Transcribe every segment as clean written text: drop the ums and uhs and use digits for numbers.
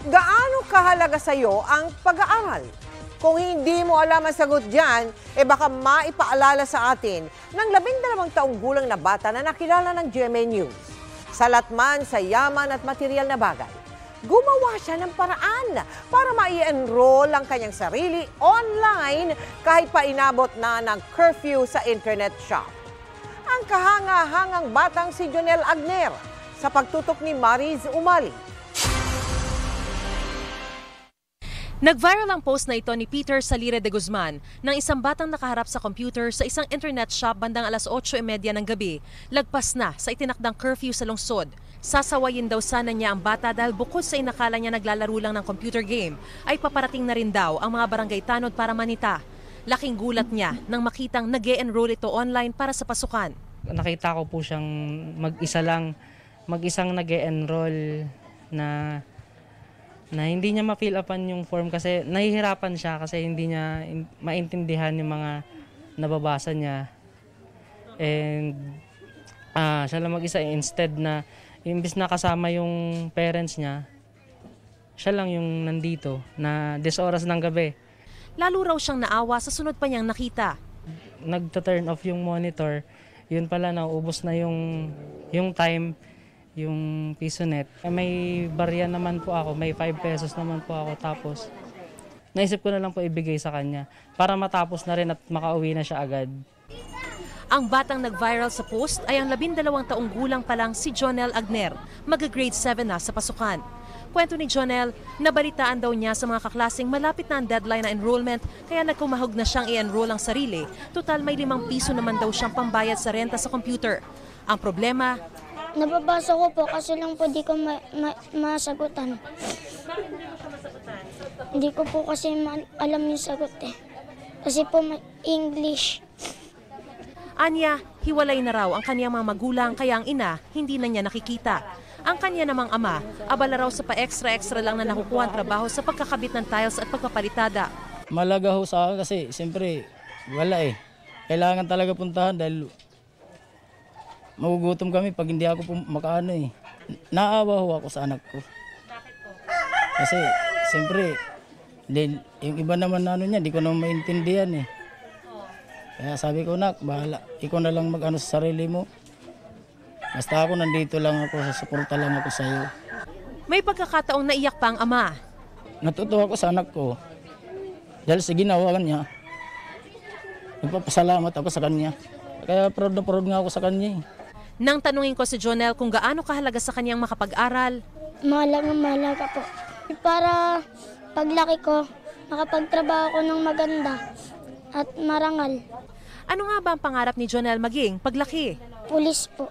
Gaano kahalaga sa iyo ang pag-aaral? Kung hindi mo alam ang sagot dyan, baka maipaalala sa atin ng 12 taong gulang na bata na nakilala ng GMA News. Salat man sa yaman at materyal na bagay, gumawa siya ng paraan para mai-enroll ang kanyang sarili online kahit pa inabot na ng curfew sa internet shop. Ang kahanga-hangang batang si Jhonel Agner sa pagtutok ni Mariz Umali. Nag-viral ang post na ito ni Peter Salire de Guzman ng isang batang nakaharap sa computer sa isang internet shop bandang alas 8:30 ng gabi, lagpas na sa itinakdang curfew sa lungsod. Sasawayin daw sana niya ang bata dahil bukod sa inakala niya naglalaro lang ng computer game, ay paparating na rin daw ang mga barangay tanod para manita. Laking gulat niya nang makitang nag-e-enroll ito online para sa pasukan. Nakita ko po siyang mag-isang nag-e-enroll na hindi niya ma-fill upan yung form kasi nahihirapan siya kasi hindi niya maintindihan yung mga nababasa niya. And siya lang mag-isa instead na imbis na kasama yung parents niya, siya lang yung nandito na 10 oras ng gabi. Lalo raw siyang naawa sa sunod pa niyang nakita. Nagta-turn off yung monitor, yun pala naubos na yung time, yung piso net. May barya naman po ako, may 5 pesos naman po ako. Tapos naisip ko na lang po ibigay sa kanya para matapos na rin at makauwi na siya agad. Ang batang nag-viral sa post ay ang 12 taong gulang pa lang si Jhonel Agner, mag-grade 7 na sa pasukan. Kwento ni Jhonel, nabalitaan daw niya sa mga kaklaseng malapit na ang deadline na enrollment kaya nagkumahog na siyang i-enroll ang sarili. Total may 5 piso naman daw siyang pambayad sa renta sa computer. Ang problema, nababasa ko po kasi lang po di ko masagutan. Hindi ko po kasi alam yung sagot eh. Kasi po English. Anya, hiwalay na raw ang kanyang mga magulang kaya ang ina hindi na niya nakikita. Ang kanya namang ama, abala raw sa pa-extra lang na nakukuha ang trabaho sa pagkakabit ng tiles at pagpapalitada. Malaga ho sa akin kasi siyempre wala eh. Kailangan talaga puntahan dahil magugutom kami pag hindi ako makaano eh. Naawa ho ako sa anak ko. Kasi siyempre yung iba naman ano niya, di ko naman maintindihan eh. Kaya sabi ko, nak, bahala. Ikaw na lang mag-ano sa sarili mo. Basta ako nandito lang ako, susuporta lang ako sa iyo. May pagkakataong naiyak pa ang ama. Natutuwa ako sa anak ko. Dahil sa ginawa niya, nagpapasalamat ako sa kanya. Kaya proud na proud nga ako sa kanya. Nang tanungin ko si Jhonel kung gaano kahalaga sa kanyang makapag-aral. Mahalaga po. Para paglaki ko, makapagtrabaho ko ng maganda at marangal. Ano nga ba ang pangarap ni Jhonel maging paglaki? Pulis po.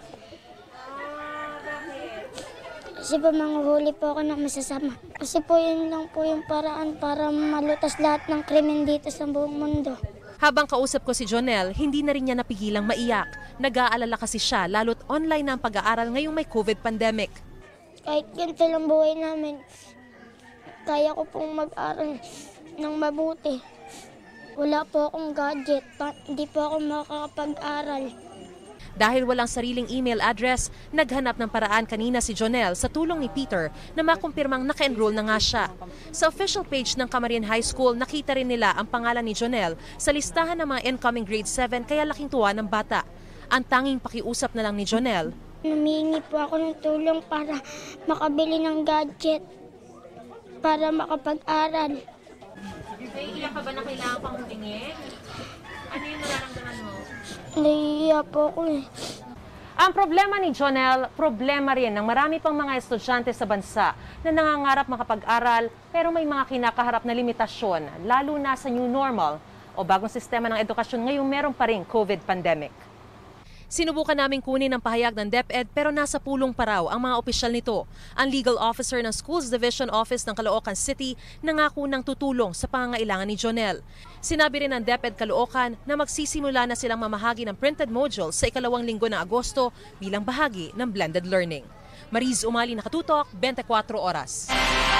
Kasi po manghuhuli po ako ng masasama. Kasi po yun lang po yung paraan para malutas lahat ng krimen dito sa buong mundo. Habang kausap ko si Jhonel, hindi na rin niya napigilang maiyak. Nag-aalala kasi siya, lalo't online na ang pag-aaral ngayong may COVID pandemic. Kahit ganito lang buhay namin, kaya ko pong mag-aral ng mabuti. Wala po akong gadget, hindi po ako makakapag-aral. Dahil walang sariling email address, naghanap ng paraan kanina si Jhonel sa tulong ni Peter na makumpirmang naka-enroll na nga siya. Sa official page ng Camarines High School, nakita rin nila ang pangalan ni Jhonel sa listahan ng mga incoming grade 7 kaya laking tuwa ng bata. Ang tanging pakiusap na lang ni Jhonel, humingi po ako ng tulong para makabili ng gadget para makapag-aral. Naiiyak ka ba na kailangan pang humingi? Ano yung nararamdaman mo? Naiiyak po ako eh. Ang problema ni Jhonel, problema rin ng marami pang mga estudyante sa bansa na nangangarap makapag-aral pero may mga kinakaharap na limitasyon, lalo na sa new normal o bagong sistema ng edukasyon ngayong meron pa rin COVID pandemic. Sinubukan naming kunin ang pahayag ng DepEd pero nasa pulong pa raw ang mga opisyal nito. Ang legal officer ng Schools Division Office ng Caloocan City nangako ng tutulong sa pangangailangan ni Jhonel. Sinabi rin ng DepEd Caloocan na magsisimula na silang mamahagi ng printed modules sa ikalawang linggo ng Agosto bilang bahagi ng blended learning. Mariz Umali, nakatutok, 24 Oras.